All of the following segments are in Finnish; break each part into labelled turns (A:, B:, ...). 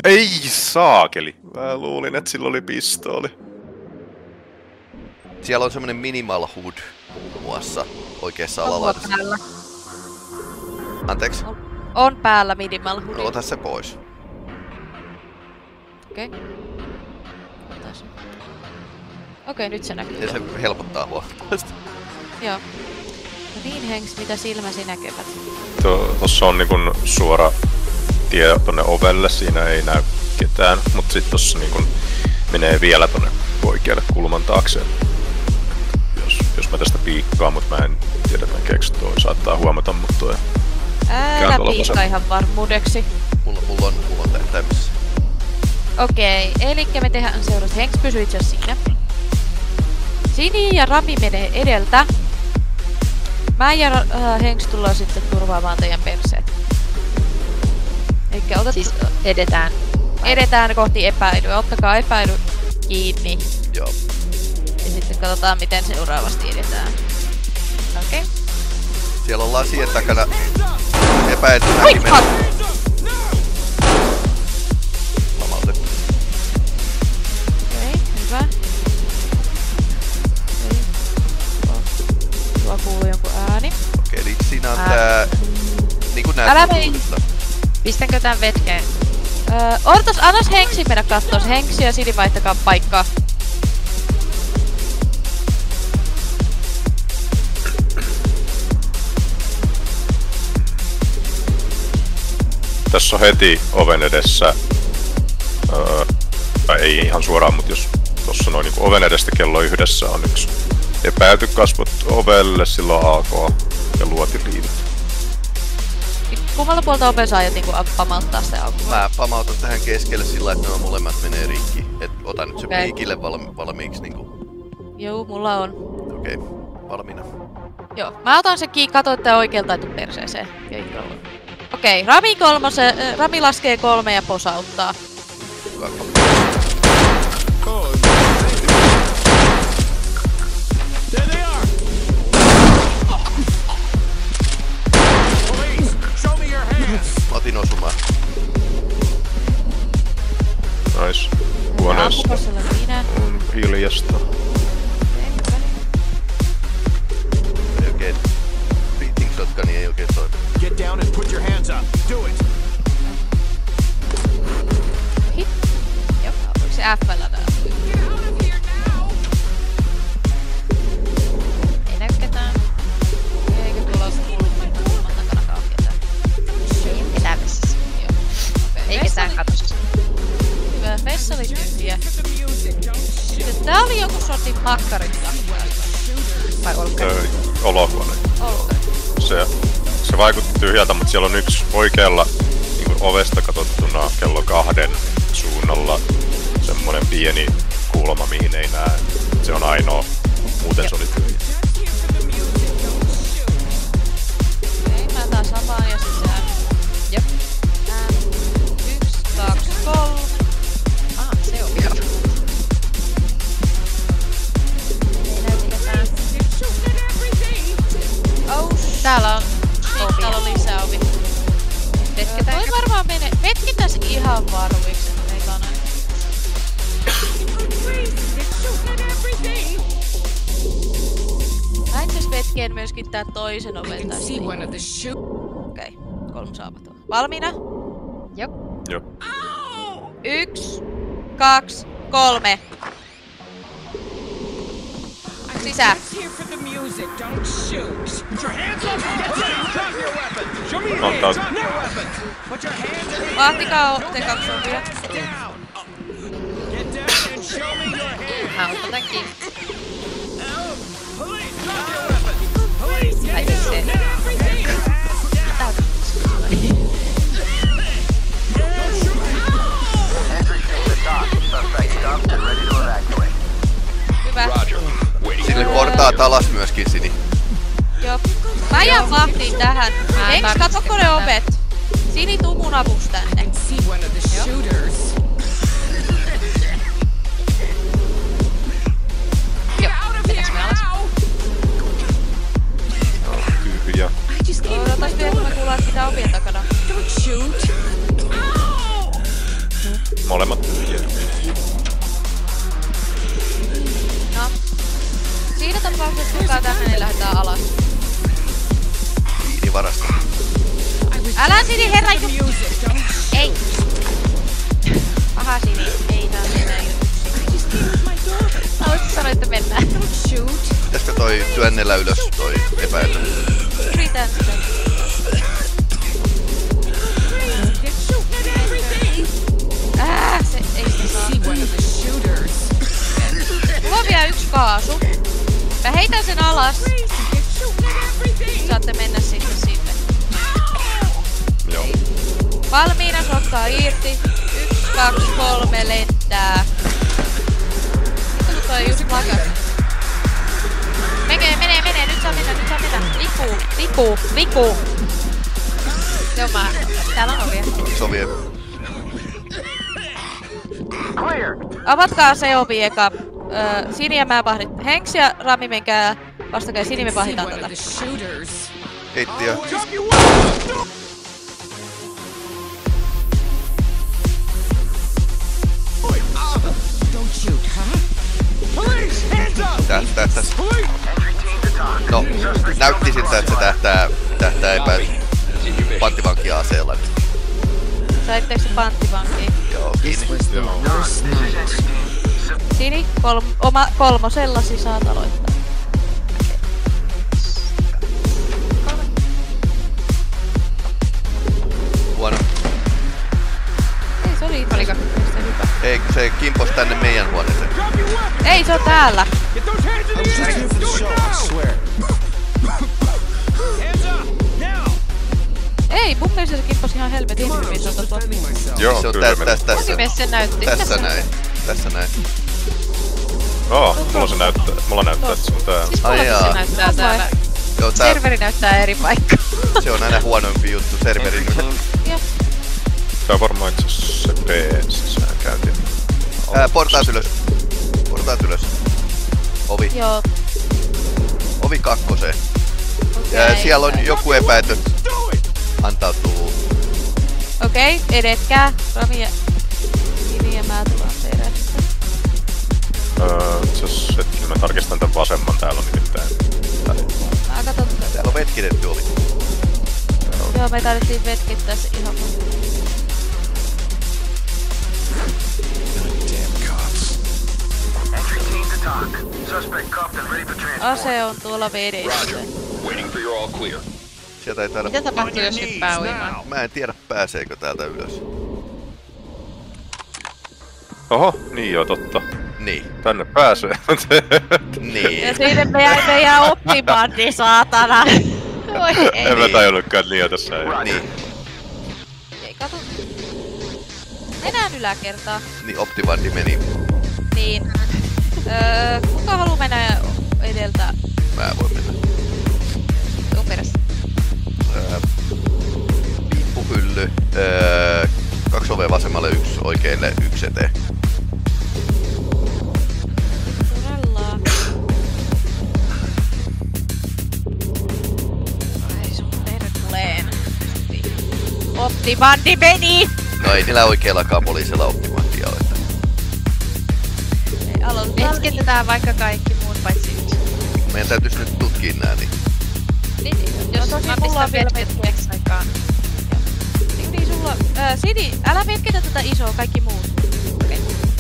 A: Ei saakeli. Mä luulin, että sillä oli pistooli.
B: Siellä on semmonen minimal hood muun muassa oikeassa alalaidassa.
C: Päällä.
B: Anteeksi?
C: On päällä minimal hood.
B: No, ota se pois.
C: Okei. Okei, nyt se näkyy.
B: Ja se helpottaa huomattavasti.
C: Joo. No niin, Henks, mitä silmäsi näkevät?
A: Tossa on niinkun suora tie tonne ovelle, siinä ei näy ketään, mut sit tossa niinkun menee vielä tonne oikealle kulman taakse. Jos mä tästä piikkaan, mut mä en tiedä näkeekö toi, saattaa huomata mut toi.
C: Älä piikka ihan varmuudeksi.
B: Mulla on tähtäimessä.
C: Okei, elikkä me tehdään seuraavaksi. Henks pysyy itse asiassa siinä. Sini ja Rami menee edeltä. Mä ja Henks tullaan sitten turvaamaan teidän perseet. Elikkä
D: Siis edetään.
C: Edetään kohti epäilyä. Ottakaa epäily kiinni.
B: Joo.
C: Ja sitten katsotaan miten seuraavasti edetään. Okei.
B: Siellä on lasien takana epäiltynä nimenä. Lamautettu.
C: Okei, hyvä. Tuo kuuluu jonkun ääni.
B: Okei, eli siinä on tää... Niinku näet
C: Älä
B: mutuudesta.
D: Pistänkö tän vetkeen?
C: Ortos, annas Henksi mennä kattoo. Henksi ja Sini vaihtakaa paikkaa.
A: Tässä on heti oven edessä, ei ihan suoraan, mutta jos tuossa noin niin oven edestä kello 1 on yksi epäilty kasvot ovelle, silloin AK ja luotiliivit.
C: Kummalla puolta oven saa aiot niinku pamauttaa se auki?
B: Mä pamautan tähän keskelle sillä, että nämä molemmat menee rikki. Et ota nyt se piikille valmiiksi niinku.
C: Joo, mulla on.
B: Okei, valmiina.
C: Joo, mä otan se kiinni, katso, että oikealta taitu perseeseen. Okei, Rami laskee 3 ja posauttaa.
B: Mä otin osumaan.
A: Nice. Huoneessa on hiljasta.
B: Ei oikein. Beating shotguni ei oikein toimi.
E: Get down and put your hands up. Do it.
C: Hit. Joo, onko se F-llä täällä? Ei näy ketään. Eikö tuolla olisi kulman takana ketään?
D: Ei ketään vessassa.
C: Joo. Okay.
D: Ei ketään katossa.
C: Hyvä, vessa oli tyhjä. Tää oli joku sortin makkarista.
D: Vai olkari?
A: Olohuone. Se vaikutti tyhjältä, mutta siellä on yksi oikealla niin ovesta katsottuna kello 2 suunnalla semmonen pieni kulma, mihin ei näe. Se on ainoa. Muuten se oli tyhjä.
C: Okei, mä otan samaan ja sisään. Jop. 1, 2, 3.
D: Se on vielä. Ei näy ketään.
C: Oh, täällä on. Täällä on lisää ovi.
D: Vetketäänkö?
C: Toi varmaan menee. Vetkitäs ihan varmiksi, että meillä on aina. Mä itse vetkeen myöskin tää toisen oven tästä. Okei, 3 saamaton. Valmiina?
D: Jop.
A: Joo.
C: 1, 2, 3. Sisään. Vahtikaa te 2 ovia.
D: Mä otan kiinni. Ai se.
C: Hyvä.
B: Sille portaat alas myöskin, Sini.
C: Joo. Mä jään vahtiin tähän. Henks, katsoko ne ovet? Sini, tuu mun avuksi tänne.
D: Joo, mennäänkö me alas?
A: Tyhjä.
C: Odotas vielä, kun me kuullaan mitä ovien takana.
A: Molemmat tyhjiä.
C: No. Siinä tapauksessa kukaan tänne, niin lähdetään alas.
B: Viinivarasta.
C: Älä Sini, herra ju... Ei. Paha Sini, ei tää mennä yksin. Haluaisit sanoa, että mennään.
B: Pitäisikö toi työnnellä ylös toi epäily?
C: Yritän sitä. Se ei sitä saa. Mulla on vielä yksi kaasu. Mä heitän sen alas. Saatte mennä sitten sinne.
A: Joo.
C: Valmiina, sottaa irti. 1, 2, 3, lentää. Mitä kun toi just lakas? Menee, nyt saa mennä. Lippuu. Joo, täällä on ovia.
B: Sovie.
C: Avatkaa se ovi eka. Sini ja mä pahdit. Henks ja Rami menkää vastakkain. Sini me pahditaan tätä.
B: Keittiö. Tässä. No, näytti siltä, että se tähtää panttivankia aseella.
C: Saitteko se panttivankiin?
B: Joo, kiinni.
C: Sini, kolmosella saat aloittaa.
B: Huono.
C: Ei, se oli
D: Oliko?
C: hyvä.
B: Ei, se kimpos tänne meidän huoneeseen.
C: Ei, se on täällä. Ei, mun mielestä se kimpos ihan helvetin hyvin. Se on tossa.
A: Joo,
B: Se on
A: kyllä meni.
B: tässä.
D: Esimies se näytti.
B: Tässä näin.
A: Mulla näyttää, että se on täällä.
D: Siis
B: Ai
D: mulla
B: jaa.
D: se näyttää täällä.
B: Joo,
D: Serveri näyttää eri paikkaa.
B: se on aina huonompi juttu serverin.
A: Tää on varmaan itse asiassa se B-sisään käynti.
B: Portaat ylös. Ovi.
C: Joo.
B: Ovi kakkoseen.
C: Okay.
B: Siellä on joku epäilty. Antautuu.
C: Okei, edetkää. Rami ja Sini ja mä tullaan teidän.
A: Itse asiassa hetkinen, mä tarkistan tän vasemman, täällä on nimittäin.
C: Mä katon tätä.
B: Täällä on vetkitetty ovi.
C: Joo, me tarvittiin vetkittää se ihan mun. Ase on tuolla vedessä.
B: Sieltä ei taida...
D: Mitä tapahtuu, jos hyppää uimaan?
B: Mä en tiedä pääseekö täältä ylös.
A: Oho, niin joo, totta.
B: Niin.
A: Tänne pääsee.
B: Niin.
C: Ja siinä meidän oppibandi, saatana. Oi ei.
A: En mä tajunnutkaan, että niin tässä ei.
B: Niin.
C: Ei kato. Mennään yläkertaan.
B: Niin Optibandi meni.
C: Niin. Kuka haluu mennä edeltä?
B: Mä voin mennä.
C: Tuu perässä.
B: Piippuhylly. 2 ovea vasemmalle, 1 oikealle, 1 eteen.
C: Todella. Ai sun terkuleen. Optibandi meni!
B: No ei niillä oikeallakaan poliisilla Optibandia ole.
C: Ei aloita.
D: Vetketään vaikka kaikki muut paitsi yksi.
B: Meidän täytyis nyt tutkia nää niin.
D: Niin, jos
C: tosi
D: mä
C: mulla on
D: pistän
C: vielä
D: vetketteeksi aikaan.
C: Niin sulla... Sini, älä vetketä tätä isoa, kaikki muut. Okei.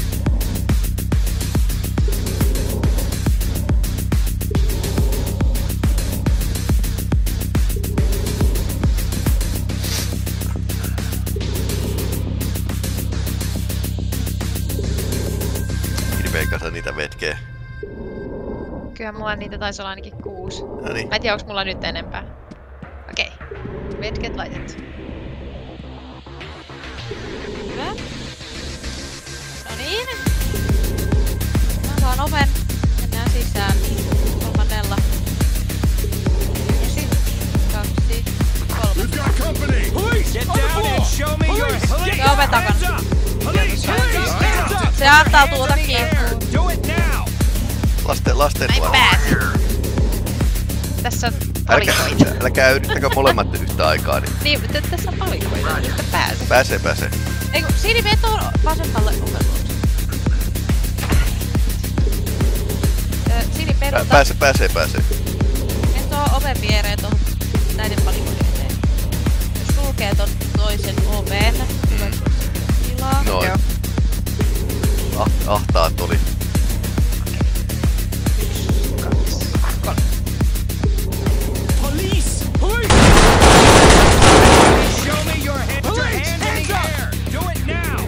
B: Hirveen kanssa niitä vetkee.
D: Kyllä mulla niitä taisi olla ainakin 6.
B: No niin.
D: Mä en tiedä, onks mulla nyt enempää. Okei. Vetket laitettu.
C: Hyvä. No niin. Mä saan oven. Mennään sisään. 3. 1, 2, 3.
E: We've got company! Police! Get down and show me your hands!
C: Ja oven takana. Se antaa tuota kiinni.
E: Do it now!
B: Lasten
D: Mä en
B: huone.
D: pääse. Tässä on
B: Älkää yrittäkö molemmat yhtä aikaa.
D: Niin, tässä on palikoita, mistä pääsee.
B: Pääsee.
C: Eiku, Siiri, mene tuon vasemmalle oven luokse. Siiri, peruta.
B: Pääsee.
C: Mene tuon oven viereen tuohon näiden palikoiden eteen. Jos sulkee ton toisen oven, tulee tilaa.
B: Noin. Ahtaat oli.
D: 1, 2, 3.
E: Police! Show me your hand. Put your hand in the air. Do it now.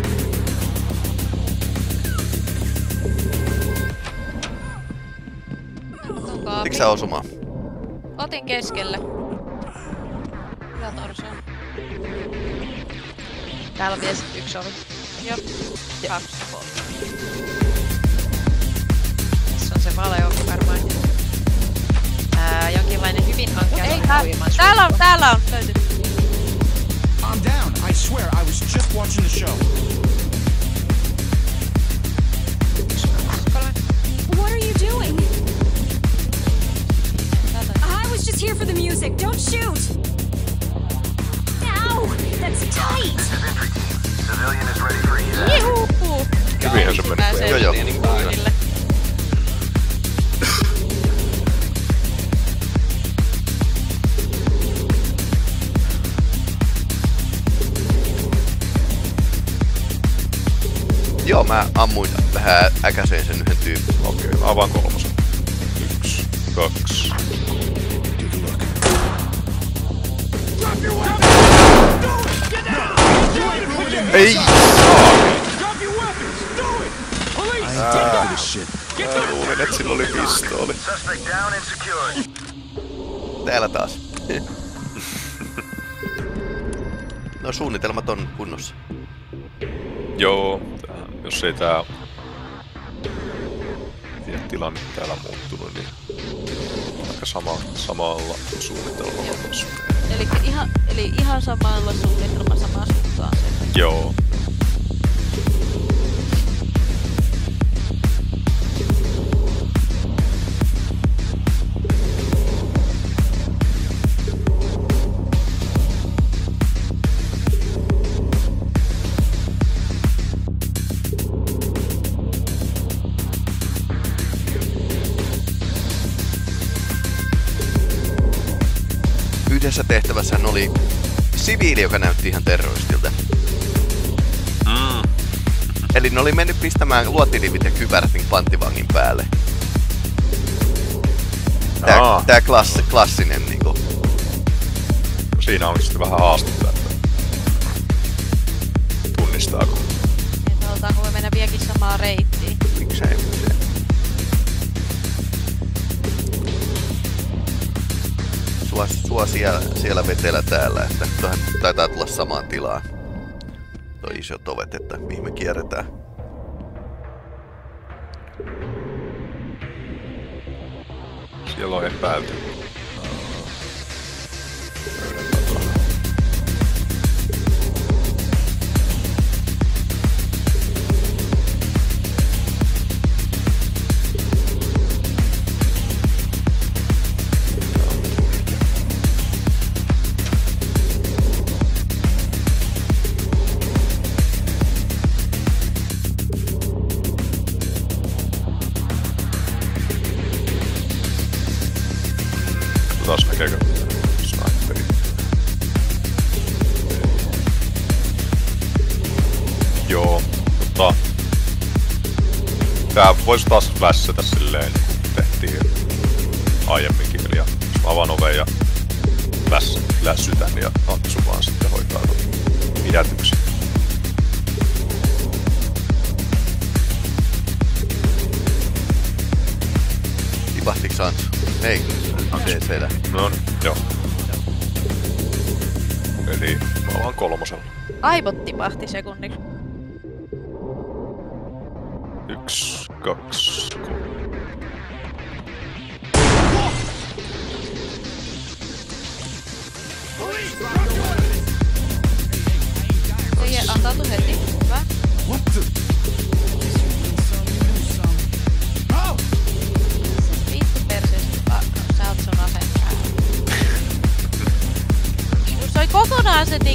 B: Otiks sä osumaan?
C: Otin keskelle. Hyvä torso.
D: Täällä on mies 1 ovi.
C: Joo. 2 puolta.
D: Tässä on se valeovi varmaan. Jonkinlainen hyvin ankea
C: Ei,
D: uimaan
C: täällä on löytynyt.
E: I'm down. I swear, I was just watching the show.
F: What are you doing? I was just here for the music. Don't shoot! Ow! That's tight!
G: Civilian is ready for you.
C: Juhu!
A: Hyvinhän se meni.
C: Pääsee
B: Joo.
C: uinille.
B: Joo, mä ammuin vähän äkäseen sen yhden tyypin.
A: Okei, avaan 3. 1, 2.
B: Ei!
E: Drop your weapons. Do it. Police, take that.
A: Mä luulin, et sillä oli pistooli.
G: Suspect down and secured.
B: Täällä taas. No suunnitelmat on kunnossa.
A: Joo, jos ei tää tilanne täällä muuttunut, niin aika samalla suunnitelmalla.
C: Eli ihan samalla suunnitelma samaan suuntaan se.
A: Joo.
B: Yhdessä tehtävässähän oli siviili, joka näytti ihan terroristilta. Eli ne oli mennyt pistämään luotilivit ja kyvärtin panttivangin päälle. Tää klassinen niinku.
A: Siinä on sitten vähän haastetta, että tunnistaako.
C: Että halutaanko me mennä vieläkin samaan reittiin.
B: Miksei. Sua siellä vetellä täällä, että tuohan taitaa tulla samaan tilaan. Toi isot ovet, että mihin me kierretään.
A: Siellä on epäilty. Taas näkeekö sniperi? Joo, mutta tää voisi taas vässätä silleen, niin kuin tehtiin aiemminkin. Eli jos mä avaan oven ja lässytän ja Antsu vaan sitten hoitaa pidätyksen.
B: Tipahtiks Antsu? Ei, siellä.
A: No niin, joo. Eli mä avaan 3.
C: Aivot tipahti sekunniksi.
A: 1, 2, 3.
C: Se antautui heti. Hyvä. Vittu perseestä. Sä oot sun aseen päällä.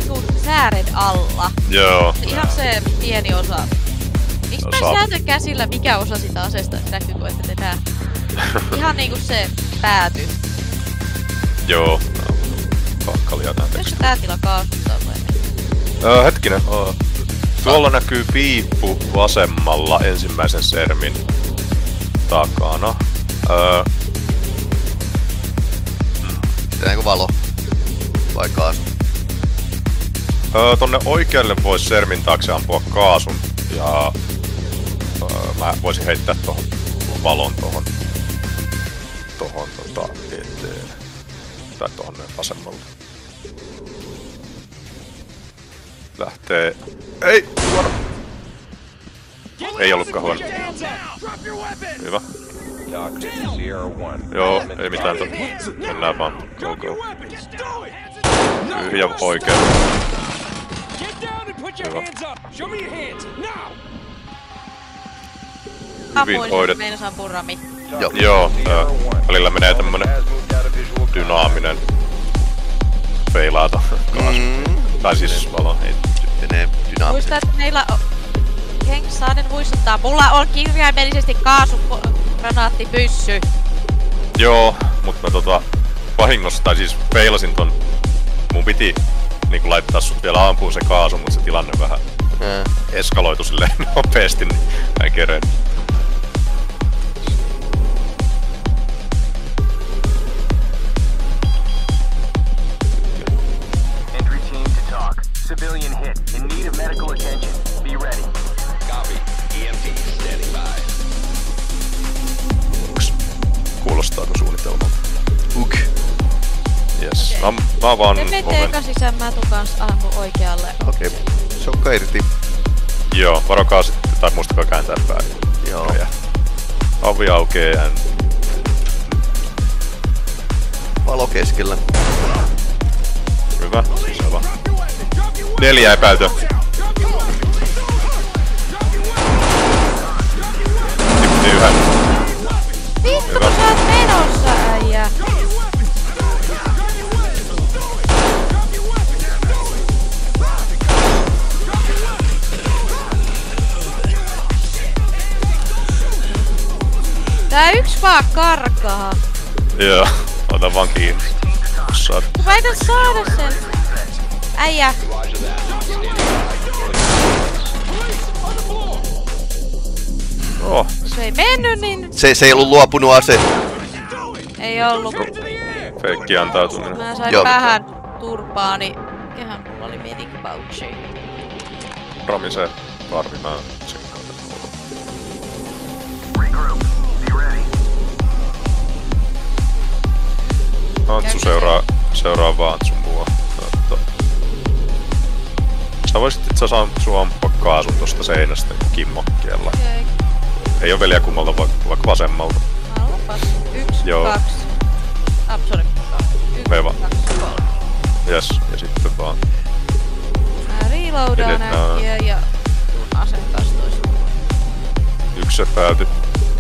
C: niinku säären alla.
A: Joo.
C: Ihan se pieni osa. Miksi mä
A: Osa.
C: säätän käsillä mikä osa sitä aseesta näkyy, kun ette te näe? Ihan niinku se pääty.
A: Joo. Kakkalia tää
C: Jos
A: teksti.
C: se tää tila kaasuttaa vai?
A: Hetkinen. Tuolla näkyy piippu vasemmalla ensimmäisen sermin takana.
B: Tehdäänkö valo? Vai kaasu?
A: Tonne oikealle voisi sermin taakse ampua kaasun ja mä voisin heittää tohon valon tohon eteen. Tai tohon vasemmalle. Lähtee. Ei! Suora! Ei ollutkaan huono. Hyvä. Joo, ei mitään mennään vaan. Go go. Tyhjä oikein. Hyvä. Hyvin hoidettu.
C: Meinas ampuu Rami.
A: Joo, välillä menee tämmönen dynaaminen feilaata kaasu. Tai siis valo, ei.
B: Menee dynaaminen.
C: Muista, että meillä on... Henks saanen muistuttaa, mulla on kirjaimellisesti kaasugranaаттipyssy.
A: Joo, mut mä vahingossa, tai siis feilasin ton. Mun piti niinku laittaa sut vielä ampuun se kaasu, mut se tilanne vähän eskaloitu silleen nopeesti, niin mä en kereen.
G: Entry team to talk. Civilian hit. In need of medical attention. Be ready.
E: Copy. EMT standing by.
A: Kuulostaako suunnitelmalta?
B: Uk.
A: Yes. Mä vaan
C: Te menette eka sisään, mä tuun kans ammu oikealle.
B: Okei. Sokka irti.
A: Joo, varokaa sitten, tai muistakaa kääntää päin.
B: Joo.
A: Ovi aukee ja...
B: Valo keskellä.
A: Hyvä, sisään vaan. 4 epäiltyä. Tippii yhden.
C: Vittu, kun sä oot menossa, äijä! Tää yks vaan karkaa.
A: Joo, ota vaan kiinni. Saat.
C: Mä en oo saada sen. Äijä.
A: Oh,
C: Se ei mennyt niin...
B: Se ei ollut luopunut ase.
C: Ei ollu.
A: feikki antautuminen.
C: Mä sain
B: Joo.
C: vähän turpaa, niin... Mikähän mulla oli medic pouchi.
A: Rami se Karvi, mä tsekkaan tätä.
G: Regroup. Be ready.
A: Antsu seuraa vaan Antsun mua. Sä voisit itse asiassa Antsu ampua kaasun tosta seinästä kimmokkeella.
C: Okei.
A: Ei oo veliä kummalta, vaikka vasemmalta.
C: Allopas. 1,
A: Joo.
C: 2. Sorry. 1,
A: Veva.
C: 2, 3.
A: Jes, ja sitten vaan.
C: Mä reloadaan
A: Edetään.
C: äkkiä ja tuun aseen kanssa toisella.
A: Yksi epäilty.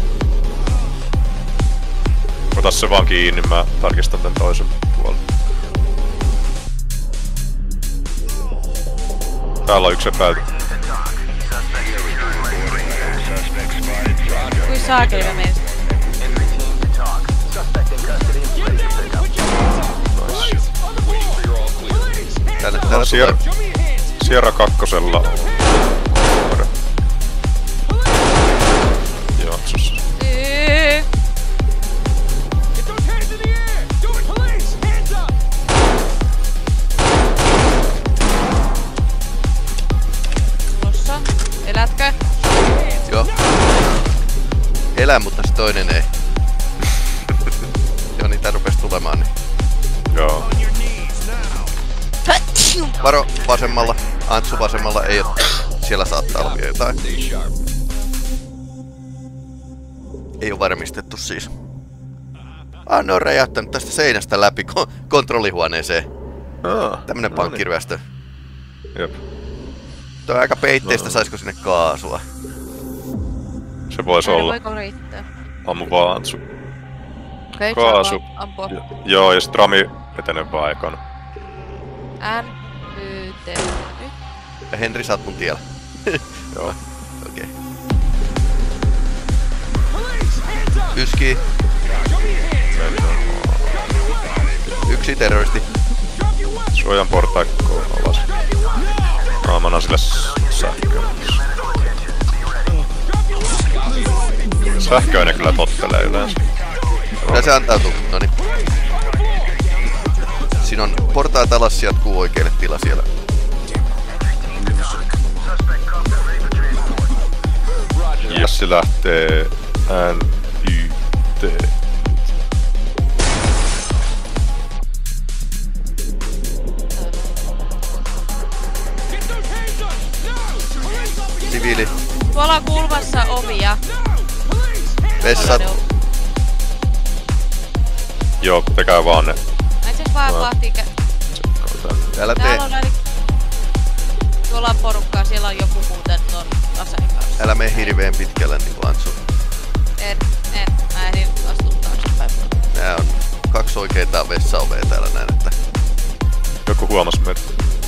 A: Ota se vaan kiinni, mä tarkistan tän toisen puolen. Täällä on yksi epäilty.
C: Kui saakeli mä menen.
G: Entry team to talk. Suspect in custody and ready to pick up.
B: Täällä
A: Sierra,
B: tulee.
A: Sierra kakkosella on. Joo, sus.
C: Tulossa. Elätkö?
B: Joo. Elää, mutta se toinen ei. Joo, niitä rupes tulemaan, niin.
A: Joo.
B: Varo vasemmalla. Antsu vasemmalla ei oo. Siellä saattaa olla vielä jotain. Ei oo varmistettu siis. Ne on räjähtänyt tästä seinästä läpi kontrollihuoneeseen. Tämmönen pankkiryöstö.
A: Jep.
B: Toi on aika peitteistä, saisko sinne kaasua.
A: Se vois olla.
C: Voiko riittää?
A: Ammu vaan Antsu.
C: Okei,
A: Kaasu.
C: ampua.
A: Joo, ja sit Rami etenee vaan ekana.
C: N, Y, T, tehdä nyt?
B: Ja Henri, sä oot mun tiellä.
A: Joo.
B: Okei.
E: Police, hands up!
B: Yski.
E: Show me your hands! Drop your weapons!
B: Yksi terroristi.
E: Drop your weapons!
A: Suojan portaikkoon alas. Mä annan sille sähköä. Sähköinen kyllä tottelee yleensä.
B: Kyllä se antautuu. Noniin. Siinä on portaat alas, jatkuu oikealle tila siellä.
A: Jessi lähtee NYT.
E: Get those hands up! No! Police up against
B: Siviili.
C: Tuolla on kulmassa ovia.
E: police! Hands
B: Vessat.
A: Joo, tekää vaan ne.
C: Mä itse vaan vahtii
B: Täällä
C: Täällä on ainakin... Tuolla on porukkaa, siellä on joku muuten ton aseen kanssa.
B: Älä mene hirveen pitkälle niinku Antsu.
C: En. Mä ehdin astua taaksepäin.
B: Nää on 2 oikeita vessaovea täällä näin, että...
A: Joku huomas meitä.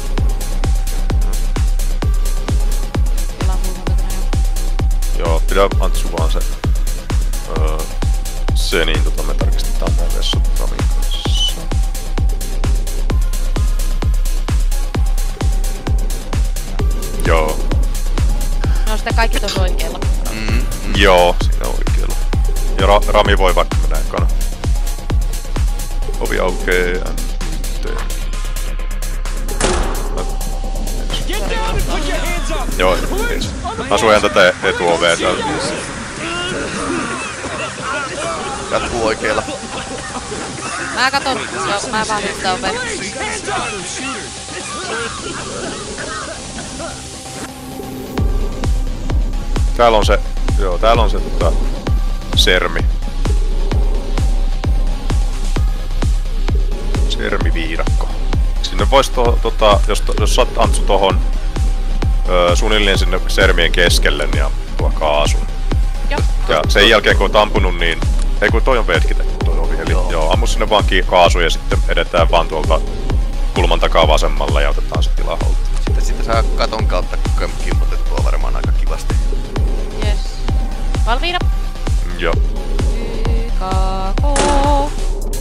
C: Siellä on mulla takana jo.
A: Joo, pidä Antsu vaan se niin me tarkistetaan nää vessat Ramin kanssa. Joo.
C: No sitten kaikki tuossa oikealla.
A: Joo, siinä oikealla. Ja Rami voi vaikka mennä ekana. Ovi aukee.
E: Get down and put your hands up!
A: Joo, ei se. Mä suojan tätä etuovea täältä.
B: Jatkuu oikealla.
C: Mä katon, mä vahtin sitä ovea.
E: Police, hands up!
A: Täällä on se, joo, täällä on se sermi. Sermiviidakko. Sinne vois jos saat Antsu tohon suunnilleen sinne sermien keskelle niin tuo kaasun.
C: Joo.
A: Ja sen jälkeen kun oot ampunut niin, ei kun toi on vedkitetty toi ovi, eli joo, ammu sinne vaan kaasu ja sitten edetään vaan tuolta kulman takaa vasemmalle ja otetaan se tila haltuun.
B: Sitten saa katon kautta kimpotettua varmaan aika kivasti.
C: Yes. Valmiina.
A: Joo.
C: YKK.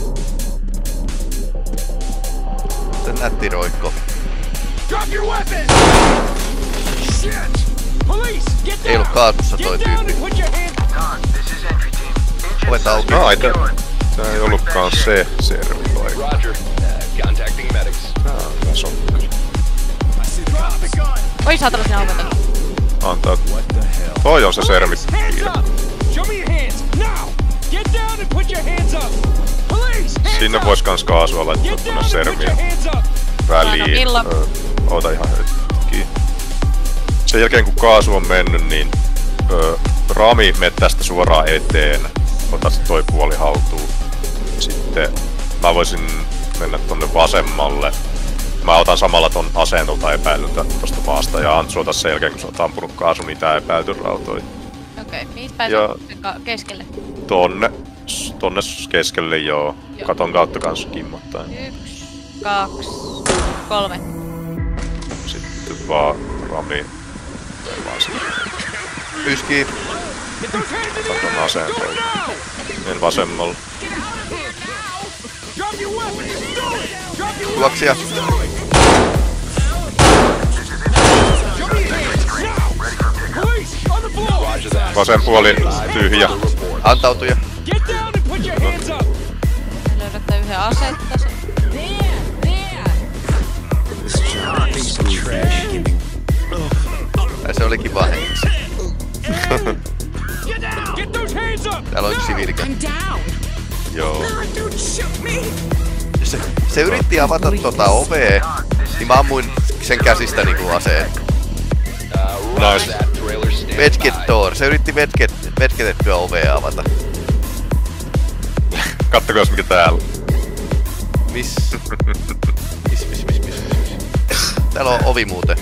B: Sitten nätti roikko.
E: Drop your weapons! Shit! Police, get down!
B: Ei ollut kaasussa toi
E: Get down and
B: tyyppi.
E: put your hands...
G: Con, this is entry team.
B: Ovet auki.
A: Ai tää ei ollutkaan se sermi paikka.
G: Roger. Contacting medics.
A: Tässä on kyllä.
E: Drop the gun!
C: Oi saatana sinä oveta.
A: Antaa. Toi on se sermi.
E: Hands up! Show me your hands, now! Get down and put your hands up! Police, hands
A: Sinne
E: up!
A: vois kans kaasua laittaa
E: Get down
A: tonne
E: and put
A: sermiin
E: your hands up!
A: väliin.
C: milloin?
A: Oota ihan hetki. Sen jälkeen kun kaasu on mennyt, niin Rami met tästä suoraan eteen. Ota se toi puoli haltuun. Sitten mä voisin mennä tonne vasemmalle. Mä otan samalla ton aseen tuolta epäilyltä tosta maasta ja Antsu ota sen jälkeen kun sä oot ampunut kaasun, niin tää epäilty rautoi.
C: Okei, mihin päin
A: Ja-
C: se keskelle?
A: Tonne keskelle joo. Katon kautta kans kimmottaen.
C: 1, 2, 3.
A: Sitten vaan Rami. Vaan sinne.
B: Yski.
E: Get those hands in the
A: Katon
E: air!
A: aseen
E: Do
A: toi.
E: it now!
A: Menen vasemmalle.
E: Get out of here now! Drop your weapons! Do it! Drop your
B: Juoksia.
E: weapons! Do it! Show me your hands, now! Police, on the floor!
G: Roger that.
A: Vasen puoli tyhjä.
B: Antautuja.
E: Get down and put your hands up!
C: Löydätte yhden asettasen.
B: Ja se oli kiva hengissä.
E: Get down! Get those hands up!
B: Täällä on yksi siviilikä.
A: Joo.
B: Se yritti avata tota ovea, niin mä ammuin sen käsistä niinku aseen.
A: Nice.
G: That trailer stand
B: Vedget
G: by.
B: door. Se yritti vetketettyä ovea avata.
A: Kattokas mikä täällä.
B: Miss? Täällä on ovi muuten.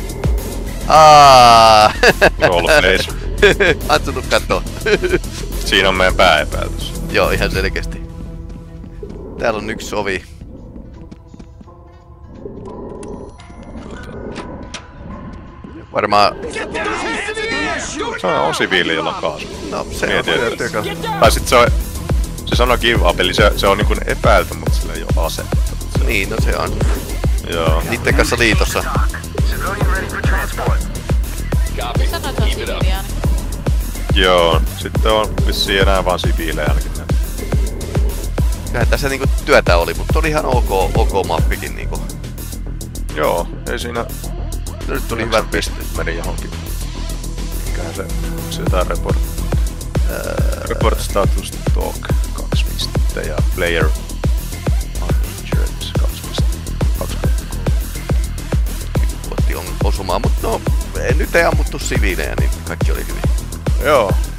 A: Rollface.
B: Antsu tuu kattoo.
A: Siinä on meidän pääepäiltys.
B: Joo, ihan selkeästi. Täällä on yksi ovi. Varmaan...
A: Se on siviili, jolla on kaasu.
B: No, se
A: Mietin,
B: on
A: että-
B: työkä.
A: Tai sit se sanoo give up, eli se on niinku epäilty, mutta sillä ei oo asetta.
B: Niin, no se on.
A: Joo.
B: Niitten kanssa liitossa.
G: Civilian ready for transport.
E: Copy.
C: Sanoit, että on
E: Keep it up.
C: siviiliä.
A: Joo. Sitten on vissiin enää vaan siviilejä ainakin näin.
B: Kyllähän tässä niinku työtä oli, mutta oli ihan ok mappikin niinku.
A: Joo, ei siinä...
B: Nyt tuli hyvät pisteet.
A: Meni johonkin. Mikähän se jotain report... report status talk 2 pistettä ja player uninjured 2 pistettä. 2/3.
B: Otti osumaan, mutta no, nyt ei ammuttu siviilejä, niin kaikki oli hyvin.
A: Joo,